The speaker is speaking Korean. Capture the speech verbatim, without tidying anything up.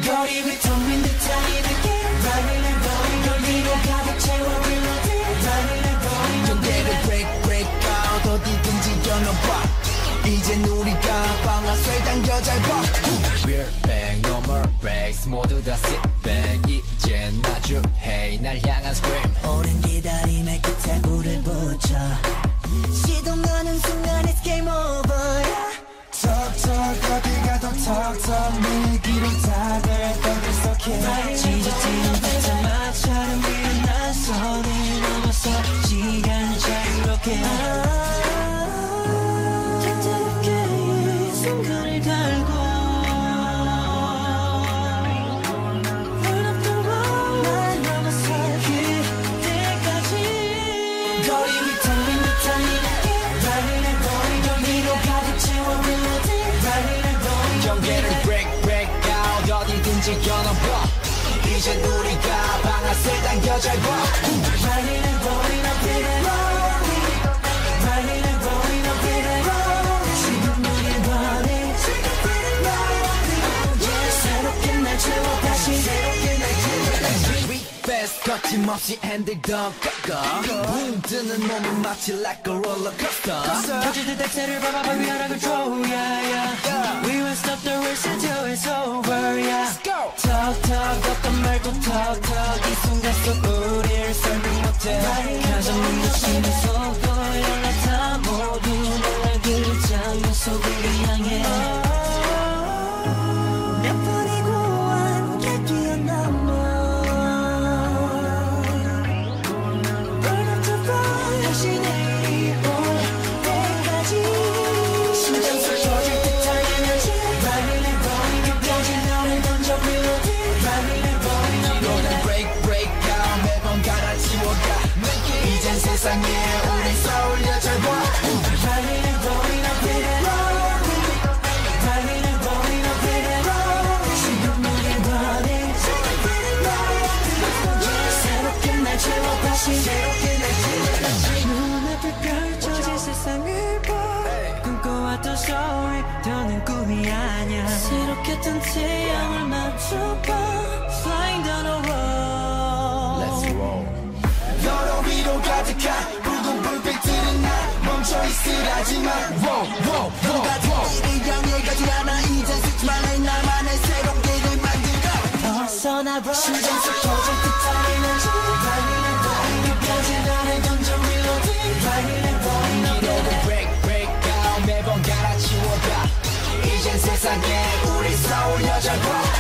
거리 위 텅빈 듯한 이 느낌 Running and rolling 널 위로 가득 채워 reloading Running and rolling 경계를 break break out 어디든지 열어봐 이젠 우리가 방아쇠 당겨 잘 봐 We're back no more breaks 모두 다 sit back 이젠 마주해 날 향한 scream 오랜 기다림의 끝에 불을 붙여 시동거는 순간 it's game over yeah. Talk talk 어디 가도 talk talk 내 얘기로 다들 떠들썩해 지저지는 뱉자마처럼 일어난 손을 넘어서 시간을 자유롭게 takta롭게 이 순간을 달고 Run up the road 날 넘어서 그때까지 거리 위 텅빈 듯한 이 느낌 Running and rolling 널 위로 가득 채워 reloading Running and rolling 경계를 break break out 어디든지 열어봐 이젠 우리가 방아쇠 당겨 잘 봐 Running and rolling up in it Running and rolling up in it 지금 우리 running 새롭게 날 채워 다시 새롭게 날 채워 We fast 거침없이 핸들 더 꺾어 붕 뜨는 몸은 마치 like a roller coaster 터질 듯 액셀을 밟아봐 we are control yeah yeah We won't stop the race until it's over yeah Let's go Talk talk 어떤 말도 talk talk 이 순간 속 우리를 설명 못해 가장 눈부시는 속도 연락다 모두 날 그 장면 속으로 향해 몇 분이고 함께 뛰어넘어 Burn up the road 다시 내일 올 때까지 심장 속 터질 듯한 에너지 Running and rolling 끝까지 너를 던져 reloading Running and rolling 너는 break break out 매번 갈아치워가 이젠 세상에 우리 서울여 잘 봐 Running and rolling up in it Running and rolling up in it 지금 우리 running 새롭게 날 채워 다시 새롭게 날 채워 다시 눈앞에 펼쳐진 세상을 봐 꿈꿔왔던 story 더는 꿈이 아니야 새롭게 뜬 태양을 맞춰봐 Flying down the road Let's roll 너로 위로 가득한 붉은 불빛들은 날 멈춰 있으라지만 Wow wow wow 우리 향해 가지 않아 이젠 쓰지 말래 나만의 새로운 길을 만들어 벗어나 심장 속 터질 듯한 에너지 Running and rolling 끝까지 나를 던져 reloading Running and rolling 너는 break break out 매번 갈아치워가 이젠 세상에 우리 서울 여자 봐